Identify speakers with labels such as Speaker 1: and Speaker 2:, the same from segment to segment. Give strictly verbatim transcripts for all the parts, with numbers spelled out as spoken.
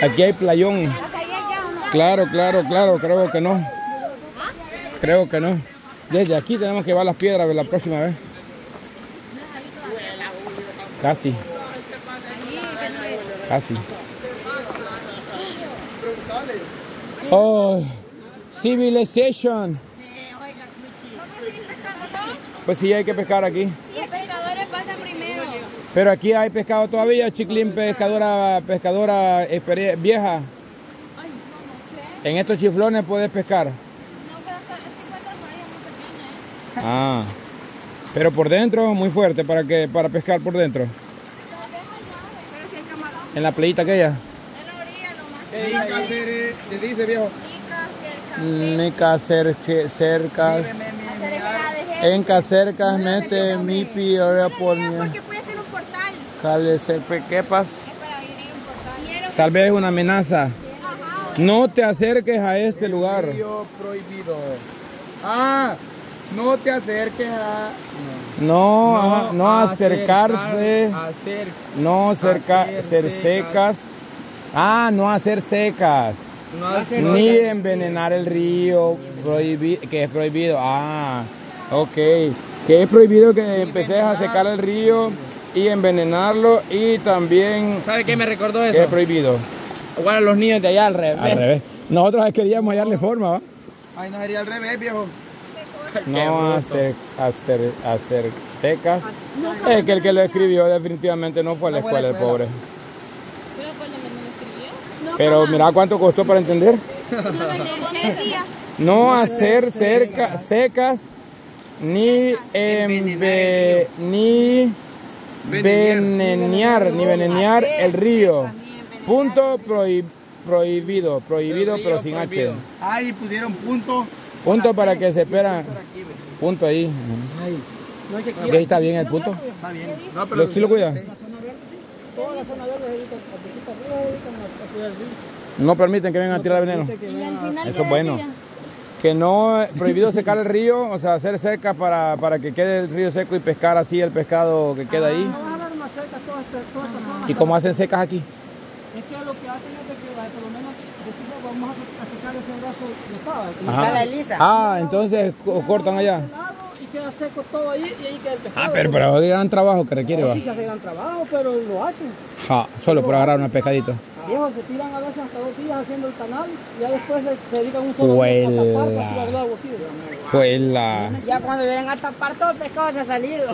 Speaker 1: Aquí hay playón. Claro, claro, claro, creo que no. Creo que no. Desde aquí tenemos que llevar las piedras la próxima vez. Casi. Casi. Oh, civilization. Pues sí, hay que pescar aquí.
Speaker 2: Los pescadores pasan primero.
Speaker 1: Pero aquí hay pescado todavía, Chiclín, pescadora, pescadora vieja. En estos chiflones puedes pescar.
Speaker 2: No, pero hasta cincuenta millas muy pequeñas.
Speaker 1: Ah, pero por dentro muy fuerte para que para pescar por dentro.
Speaker 2: Pero si hay camarón.
Speaker 1: En la playita aquella.
Speaker 2: En la orilla nomás.
Speaker 3: ¿Qué dice, viejo?
Speaker 1: Nica cerca, cercas. En cacercas mete mi piora por mi.
Speaker 2: Porque puede ser un portal.
Speaker 1: Cale, ¿qué pasa?
Speaker 2: Es para vivir un portal.
Speaker 1: Tal vez una amenaza. No te acerques a este lugar.
Speaker 3: Río prohibido. Ah, no te acerques a...
Speaker 1: No, ajá, no acercarse.
Speaker 3: Acer,
Speaker 1: No cerca,
Speaker 3: hacer
Speaker 1: ser secas. Ah, no hacer secas.
Speaker 3: no hacer
Speaker 1: Ni envenenar el río, prohibi- que es prohibido. Ah, ok. Que es prohibido que empeces a secar el río y envenenarlo y también
Speaker 3: ¿Sabe qué me recordó
Speaker 1: que
Speaker 3: eso?
Speaker 1: es prohibido.
Speaker 3: Igual a los niños de allá al revés.
Speaker 1: Al revés. Nosotros queríamos hallarle forma, ¿va?
Speaker 3: Ay, no sería al revés, viejo.
Speaker 1: No hacer, hacer, hacer secas. Es que el que lo escribió definitivamente no fue a la
Speaker 3: No fue a la
Speaker 1: escuela, el
Speaker 3: escuela.
Speaker 1: pobre.
Speaker 2: ¿Pero cuál me lo escribió?
Speaker 1: Pero mira cuánto costó para entender.
Speaker 2: ¿Qué decía?
Speaker 1: No hacer cerca, secas ni enve, ni venenear, ni venenear el río. Punto prohi- prohibido, prohibido pero sin H.
Speaker 3: Ahí pusieron punto.
Speaker 1: Punto para que se espera. Punto ahí.
Speaker 3: Ay, no hay que
Speaker 1: Ok, está bien el punto.
Speaker 3: Está bien. No,
Speaker 1: Lo- ¿Sí lo cuida?
Speaker 3: Toda la zona verde se dedican a cuidar así.
Speaker 1: No permiten que vengan a tirar veneno.
Speaker 2: Y al final,
Speaker 1: Eso es bueno. Que no, prohibido secar el río, o sea, hacer cerca para, para que quede el río seco y pescar así el pescado que queda ahí.
Speaker 3: Vamos a dar una cerca toda esta, toda esta zona.
Speaker 1: ¿Y cómo hacen secas aquí?
Speaker 3: Es que lo que hacen es de que por lo menos decimos vamos a secar ese brazo de estaba.
Speaker 1: Ajá.
Speaker 2: la lisa.
Speaker 1: Ah, entonces co- cortan allá.
Speaker 3: Y queda seco todo ahí y ahí queda el pescado.
Speaker 1: Ah, pero, pero es gran trabajo que requiere, va.
Speaker 3: Sí se hace gran trabajo, pero lo hacen.
Speaker 1: Ja, solo por agarrar un pescadito.
Speaker 3: Viejos, se tiran a veces hasta dos días haciendo el canal y ya después se, se dedican un solo
Speaker 1: Huela.
Speaker 3: día a tapar para tirar el agua aquí.
Speaker 1: Pues la...
Speaker 2: Ya cuando vienen a tapar todo el pescado se ha salido.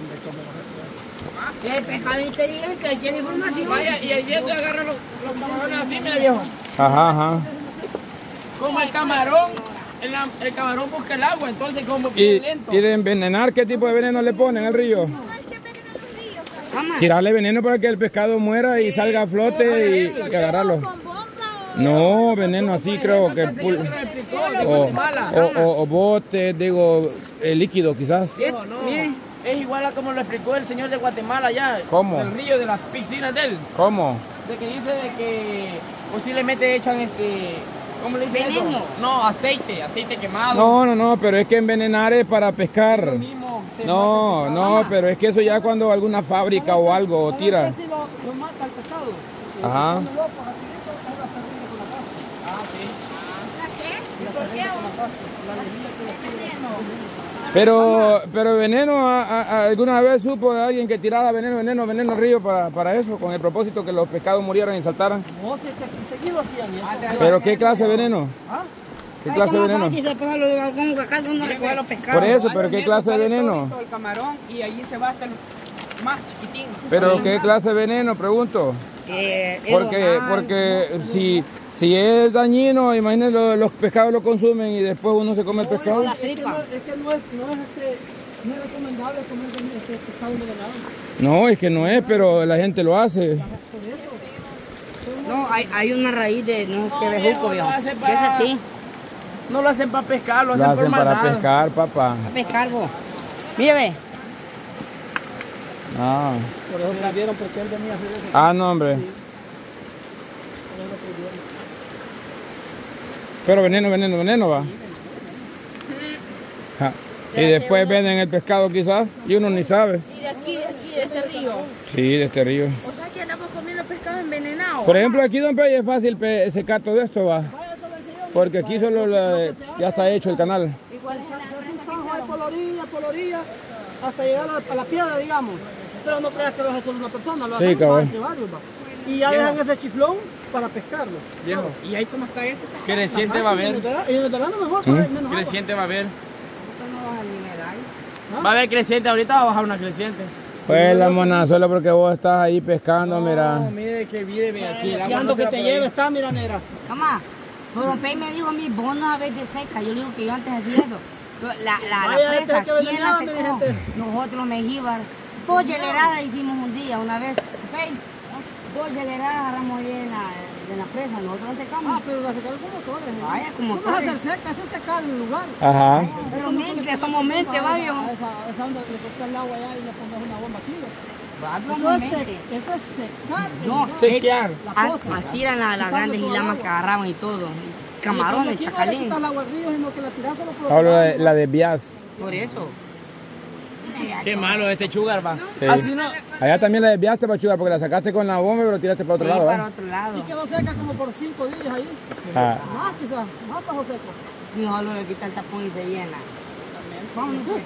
Speaker 2: El pescado inteligente tiene información.
Speaker 4: Vaya, y el viento agarra los, los camarones así, mira viejo.
Speaker 1: Ajá, ajá.
Speaker 4: Como el camarón, el, el camarón busca el agua, entonces como
Speaker 1: Y,
Speaker 4: bien lento.
Speaker 1: y de envenenar, ¿qué tipo de veneno le ponen al río? Tirarle veneno para que el pescado muera y salga a flote y, y agarrarlo. No, veneno así creo que... pul- O, o, o, o bote, digo, eh, líquido quizás.
Speaker 4: Viejo, no. Miren, es igual a como lo explicó el señor de Guatemala allá.
Speaker 1: ¿Cómo?
Speaker 4: El río de las piscinas de él.
Speaker 1: ¿Cómo?
Speaker 4: De que dice de que posiblemente echan este... ¿Cómo le dicen
Speaker 2: Veneno.
Speaker 4: eso? No, aceite, aceite quemado.
Speaker 1: No, no, no, pero es que envenenar es para pescar.
Speaker 4: Lo mismo, se
Speaker 1: No,
Speaker 4: mata el
Speaker 1: no, pero es que eso ya cuando alguna fábrica o algo tira.
Speaker 3: Si lo, lo mata el pescado.
Speaker 1: Ajá. Pero, pero veneno, a- a- a- ¿alguna vez supo de alguien que tirara veneno, veneno, veneno al río para, para eso? Con el propósito que los pescados murieran y saltaran.
Speaker 3: No, si es que seguido hacían eso.
Speaker 1: ¿Pero qué clase de veneno? ¿Qué clase de veneno?
Speaker 2: Si se pega los como que acá donde recoge los pescados.
Speaker 1: Por eso, pero ¿qué clase de veneno?
Speaker 4: El camarón y allí se va hasta el más chiquitín.
Speaker 1: ¿Pero qué clase de veneno? Pregunto.
Speaker 2: Eh,
Speaker 1: Porque, porque si, si es dañino, imagínense los, los pescados lo consumen y después uno se come el pescado.
Speaker 2: las
Speaker 3: Es que no,
Speaker 2: tripas.
Speaker 3: es, que no es, no es, este, no es recomendable comer este pescado envenenado.
Speaker 1: No, es que no es, pero la gente lo hace.
Speaker 2: No, hay, hay una raíz de no, que bejuco, viejo.
Speaker 4: lo hace
Speaker 2: Que
Speaker 4: para-
Speaker 2: es así,
Speaker 4: No lo hacen para pescar, lo
Speaker 1: Lo
Speaker 4: hacen, por
Speaker 1: hacen para
Speaker 4: maldad.
Speaker 1: pescar, papá.
Speaker 2: a pescar, vos. Mire, ve.
Speaker 1: Ah,
Speaker 3: Por eso prohibieron porque él venía a hacer eso.
Speaker 1: ah no, hombre. Pero veneno, veneno, veneno va. Ja. Y después venden el pescado quizás y uno ni sabe.
Speaker 2: Y de aquí, de aquí, de este río.
Speaker 1: Sí, de este río.
Speaker 2: O sea que andamos comiendo pescado envenenado.
Speaker 1: Por ejemplo, aquí, don Pey, es fácil pe- secar todo esto, va. Porque aquí solo la- ya está hecho el canal.
Speaker 3: Igual se hace un zanjo ahí por la orilla, por la orilla, hasta llegar a la, a la piedra, digamos. Pero no creas que lo hace solo una persona, lo
Speaker 1: Sí,
Speaker 3: hacen
Speaker 1: cabrón.
Speaker 3: entre varios, va. Y ya dejan ese chiflón para pescarlo.
Speaker 4: Viejo.
Speaker 5: ¿Y ahí cómo está esto?
Speaker 4: Creciente
Speaker 3: Ajá,
Speaker 4: va a
Speaker 3: sí, en el
Speaker 4: haber.
Speaker 3: verano- Y en el verano mejor, porque hay menos agua.
Speaker 4: Creciente va a haber.
Speaker 5: No baja el nivel ahí.
Speaker 4: Va a haber creciente. Ahorita va a bajar una creciente.
Speaker 1: Pues la mona, solo porque vos estás ahí pescando, mira.
Speaker 4: No, mire que viene aquí. El agua
Speaker 3: Deseando
Speaker 4: no se
Speaker 3: que
Speaker 4: va
Speaker 3: te
Speaker 4: por ahí.
Speaker 3: lleve está, mira, negra.
Speaker 5: Mamá, pues don Pei me dijo a mí, vos no sabés de seca. Yo le digo que yo antes hacía eso. Pero La, la,
Speaker 3: Vaya,
Speaker 5: la
Speaker 3: gente
Speaker 5: presa,
Speaker 3: que
Speaker 5: ¿quién la
Speaker 3: venía, mire,
Speaker 5: secó?
Speaker 3: gente.
Speaker 5: Nosotros, Mejíbar. Dos hieleradas hicimos un día, una vez. Pei, dos hieleradas agarramos ahí en la, en la presa. Nosotros la
Speaker 3: Ah,
Speaker 5: secamos.
Speaker 3: pero la secaron como motores. ¿eh?
Speaker 5: Vaya, como
Speaker 3: ¿Cómo vas a
Speaker 5: motores.
Speaker 3: hacer seca? Eso es secar el lugar.
Speaker 1: Ajá.
Speaker 5: Pero mente, somos mente, va, viejo.
Speaker 3: A esa, a esa onda le cortas el agua allá y le pones una bomba aquí. ¿no?
Speaker 5: Va,
Speaker 3: Eso
Speaker 5: somos
Speaker 3: es, sec-
Speaker 5: mente.
Speaker 3: eso es secar. el
Speaker 5: No,
Speaker 3: lugar.
Speaker 4: Sequear.
Speaker 3: La
Speaker 5: a-
Speaker 3: cosa.
Speaker 5: así eran la- las
Speaker 3: Quitarle
Speaker 5: grandes
Speaker 3: todo el
Speaker 5: gilamas
Speaker 3: agua.
Speaker 5: que agarraban y todo. Y camarones,
Speaker 3: Y aquí no le
Speaker 5: chacalín.
Speaker 3: quitas el agua al río, sino que la tirás solo por
Speaker 1: Hablo
Speaker 3: otro
Speaker 1: de
Speaker 3: lado.
Speaker 1: la desvías.
Speaker 5: Por eso.
Speaker 4: Qué malo este sugar va.
Speaker 1: Sí.
Speaker 4: Así no.
Speaker 1: Allá también la desviaste, pachuga, porque la sacaste con la bomba, pero tiraste para otro
Speaker 5: Sí,
Speaker 1: lado,
Speaker 5: para
Speaker 1: ¿eh?
Speaker 5: otro lado.
Speaker 3: Y quedó seca como por cinco días ahí.
Speaker 1: Ah.
Speaker 3: Más quizás, más bajo seco.
Speaker 5: Y solo le quita el tapón y se llena. Vámonos, pues.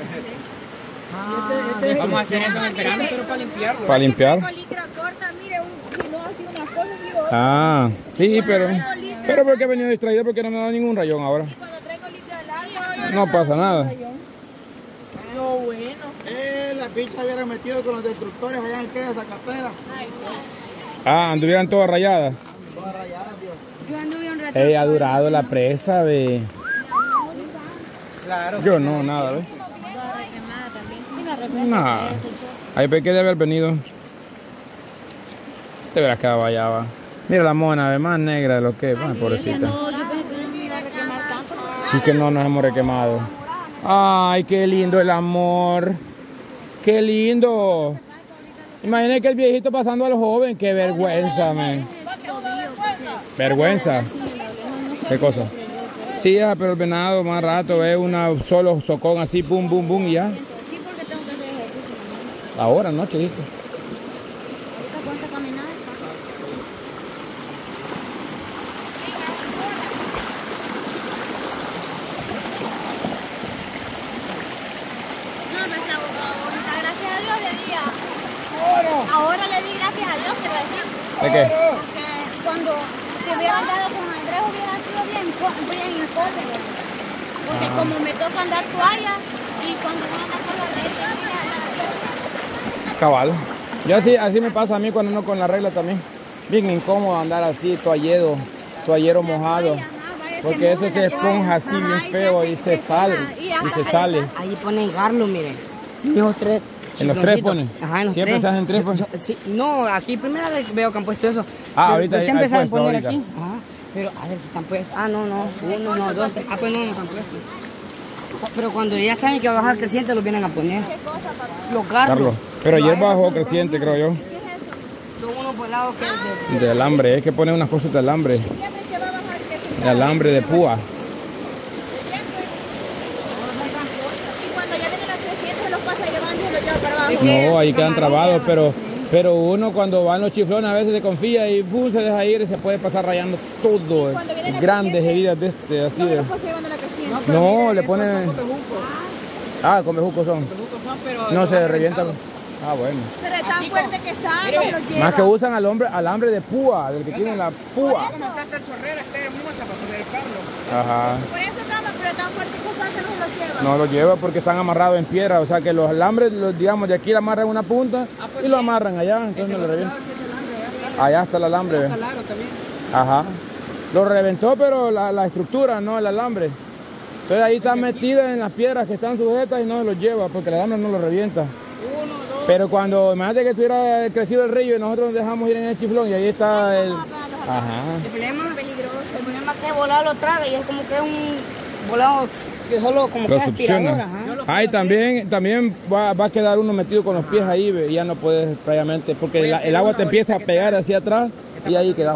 Speaker 3: Este- este-
Speaker 4: Vamos a hacer eso en el verano, pero para limpiarlo.
Speaker 1: Para limpiar.
Speaker 2: Traigo licra corta, mire, un kilo así, unas cosas y otras.
Speaker 1: Ah, sí, pero. Pero porque he venido distraído porque no me ha dado ningún rayón ahora.
Speaker 2: Y cuando traigo licra larga, yo
Speaker 1: No pasa nada.
Speaker 2: no, bueno.
Speaker 3: Eh, las bichas hubieran metido con los destructores allá en aquella cartera.
Speaker 1: Ah, anduvieran todas rayadas.
Speaker 2: Yo anduve un rato.
Speaker 1: Ella ha durado la presa, ve.
Speaker 4: Claro.
Speaker 1: Yo no, nada, ve. Nada. Ahí ve que debe haber venido. Te verás que allá va. Mira la mona, ve, más negra de lo que es. Ah, pobrecita.
Speaker 2: No, yo pensé que no me iba a requemar tanto.
Speaker 1: Sí que no nos hemos requemado. Ay, qué lindo el amor. Qué lindo. Imagínate que el viejito pasando al joven. Qué vergüenza, man. Vergüenza. ¿Qué cosa? Sí, ya, pero el venado más rato ve una solo socón así, pum, pum, pum y ya.
Speaker 2: Sí, porque tengo que hacer ejercicio.
Speaker 1: Ahora, noche, ¿viste?
Speaker 2: Ahorita ponte a caminar. No, pues ahorita gracias a Dios le di a- Ahora le di gracias a Dios, quiero decir.
Speaker 1: ¿De qué?
Speaker 2: Porque cuando se hubiera andado con Andrés hubiera sido bien, co- bien incómodo. Porque como me toca andar toallas y cuando uno anda con los reyes, mira,
Speaker 1: Cabal. Yo así, así me pasa a mí cuando ando con la regla también. Bien incómodo andar así, toallero, toallero mojado. Porque eso se esponja así bien feo y se sale, y se sale.
Speaker 5: Ahí ponen garlo, miren. Los tres.
Speaker 1: ¿En los tres
Speaker 5: chicloncitos.
Speaker 1: ponen?
Speaker 5: Ajá, en los
Speaker 1: ¿Siempre
Speaker 5: tres.
Speaker 1: se hacen tres, pues?
Speaker 5: Yo- yo- sí, no, aquí primera vez veo que han puesto eso.
Speaker 1: Ah,
Speaker 5: Pero-
Speaker 1: ahorita
Speaker 5: pero
Speaker 1: hay-
Speaker 5: siempre
Speaker 1: hay
Speaker 5: saben
Speaker 1: puesto
Speaker 5: poner
Speaker 1: ahorita.
Speaker 5: aquí. Ajá. Pero a ver si están puestos. Ah, no, no. Uno, no, dos, tres. Ah, pues no, no están puestos. Pero cuando ya saben que va a bajar creciente, los vienen a poner. Los garlos.
Speaker 1: Carlos. Pero ayer bajó creciente, creo yo.
Speaker 5: Son unos volados que es de...
Speaker 1: De alambre, es que pone unas cosas de alambre. De alambre de púa.
Speaker 2: y cuando ya vienen las trescientos se los pasa llevando y los lleva para abajo.
Speaker 1: No, ahí quedan trabados, pero, pero uno cuando va en los chiflones a veces se confía y pum, se deja ir y se puede pasar rayando todo.
Speaker 2: Cuando viene la
Speaker 1: Grandes
Speaker 2: creciente,
Speaker 1: heridas de este, así
Speaker 2: No,
Speaker 1: de.
Speaker 2: los pasa llevando la creciente.
Speaker 1: No, le pone. Ah, con bejucos son. No se revientan. Ah, bueno.
Speaker 2: Pero es tan fuerte que está, pues los lleva.
Speaker 1: Más que usan alambre, alambre de púa, del que tiene la púa.
Speaker 4: Como está esta chorrera, está hermosa para poder carlo.
Speaker 1: Ajá.
Speaker 2: Por eso estamos, pero tan fuerte que está que no se los lleva.
Speaker 1: No lo lleva porque están amarrados en piedra, o sea que los alambres, los, digamos, de aquí le amarran una punta y lo amarran allá, entonces no lo revientan. Allá está el alambre, ve. Ajá. Lo reventó, pero la, la estructura, no el alambre. Entonces ahí está metida en las piedras que están sujetas y no se los lleva porque el alambre no lo revienta. Pero cuando, imagínate que estuviera crecido el río y nosotros nos dejamos ir en el chiflón y ahí está el... Ajá.
Speaker 5: El problema es peligroso. El problema es que volado lo traga y es como que es un volado que solo como que
Speaker 1: Lo
Speaker 5: es aspiradora.
Speaker 1: succiona.
Speaker 5: Ajá.
Speaker 1: Ah, y también, también va, va a quedar uno metido con los pies ahí ve, y ya no puedes previamente, porque la- el agua te empieza a pegar hacia atrás y ahí queda.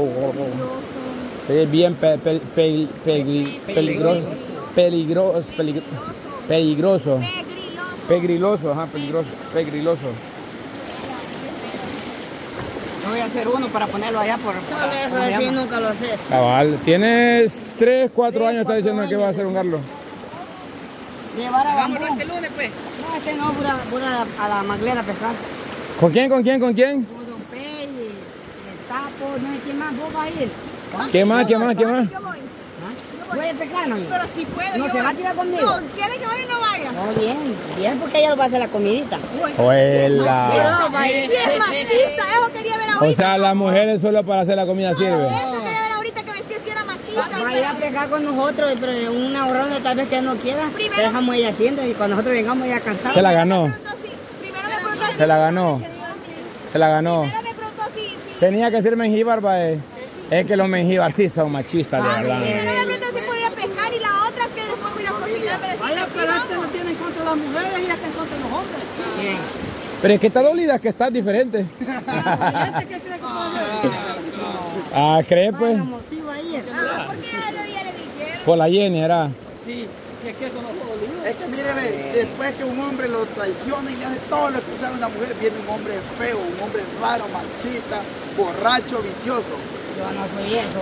Speaker 1: Es bien pe- pe- pe- pegri- peligroso. Peligroso. Peligroso. Peligroso. Pegriloso, ajá, peligroso. Pegriloso.
Speaker 5: Voy a hacer uno para ponerlo allá por... por
Speaker 2: Eso así nunca lo sé.
Speaker 1: Cabal, tienes tres, cuatro años, está diciendo que va a hacer un garlo.
Speaker 5: Llevar a bambú.
Speaker 4: Hagámoslo este lunes, pues.
Speaker 5: No, este no, pura, pura a la maglera a pescar.
Speaker 1: ¿Con quién, con quién, con quién?
Speaker 5: Con Don Pey, el sapo, no sé quién más, vos vas a ir.
Speaker 1: ¿Qué más, qué más, qué más?
Speaker 5: Voy a pescar, mami.
Speaker 2: Pero si puedo.
Speaker 5: No
Speaker 2: yo
Speaker 5: se va a
Speaker 2: voy.
Speaker 5: tirar conmigo.
Speaker 2: No, ¿quiere que vaya y no vaya?
Speaker 5: No, bien, bien, porque ella lo va a hacer la comidita.
Speaker 1: Huela.
Speaker 2: No, vaya. Si es machista, eso quería ver ahorita.
Speaker 1: O sea, las mujeres solo para hacer la comida sirve.
Speaker 2: Eso quería ver ahorita que vestía si era machista.
Speaker 5: Va a ir a pescar con nosotros, pero en una horrona tal vez que no quiera.
Speaker 2: Primero-
Speaker 5: Le dejamos ella haciendo y cuando nosotros vengamos ella cansada.
Speaker 1: Se la ganó,
Speaker 2: Primero me preguntó si...
Speaker 1: se la ganó, se la ganó.
Speaker 2: Primero me preguntó si... si-
Speaker 1: Tenía que ser mengíbar, va. eh. Es que los mengíbar sí son machistas, de verdad.
Speaker 2: Primero me preguntó si podía pescar y la otra que después voy a ir a cocinar. Me decía,
Speaker 3: Vaya,
Speaker 2: sí,
Speaker 3: pero este
Speaker 2: vamos.
Speaker 3: no tiene en contra de las mujeres y este en contra de los hombres.
Speaker 5: Bien.
Speaker 1: Pero es que está dolida, que está diferente.
Speaker 3: ¿Y este qué cree que puede hacer?
Speaker 1: Ah, ¿cree pues?
Speaker 5: Vaya, motivo ahí.
Speaker 2: Ah, ¿por qué a ese día le dijeron?
Speaker 1: Por la Jenny, era.
Speaker 3: Sí, si es que eso no fue dolido.
Speaker 6: Es que míreme, después que un hombre lo traiciona y hace todo lo que sabe una mujer, viene un hombre feo, un hombre raro, machista, borracho, vicioso.
Speaker 5: Yo no soy eso.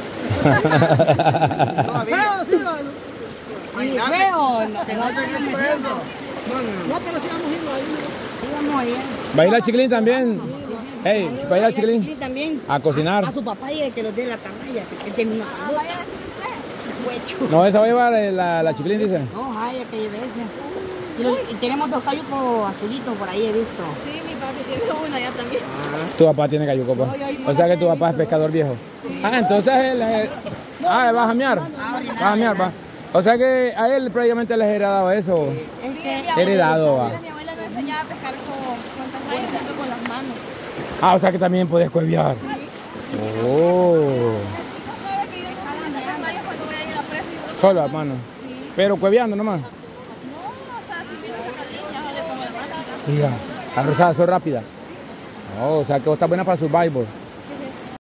Speaker 6: Todavía.
Speaker 3: Feo, sí, vale.
Speaker 5: Ni feo. No,
Speaker 6: Que no estoy diciendo eso.
Speaker 3: No, pero sigamos yendo ahí.
Speaker 5: sí, vamos allá.
Speaker 1: ¿Va a ir la chiquilín también? Hey, ¿va a ir la chiquilín?
Speaker 5: Chiquilín también.
Speaker 1: A cocinar.
Speaker 5: A su papá y el que lo dé la tamaya. Que tiene una
Speaker 2: Vaya a decir usted.
Speaker 1: No, esa va a llevar eh, la, la chiquilín, dice.
Speaker 5: No, ay, que lleve ese. Y, lo- y tenemos dos cayucos azulitos por ahí, he visto.
Speaker 2: Sí, mi papi tiene una ya también.
Speaker 1: Tu papá tiene cayuco, pues. O sea que tu papá es pescador viejo. Ah, entonces él... eh, ah, va a jamear. Va a jamear, va. O sea que a él prácticamente les he dado eso.
Speaker 5: Es que
Speaker 1: Heredado, va.
Speaker 2: Mi abuela nos enseñaba a pescar con, con rayas, con las manos.
Speaker 1: Ah, o sea que también puedes cueviar. Oh.
Speaker 2: ¿Sabe que yo no voy a sacar rayas cuando voy a ir a la presa? Y yo,
Speaker 1: Solo, hermano. Pero cueviando nomás.
Speaker 2: no, o sea, si viene a sacar líneas, yo le pongo el rato.
Speaker 1: Hija, la rosada, sos rápida. Oh, o sea que vos estás buena para survival.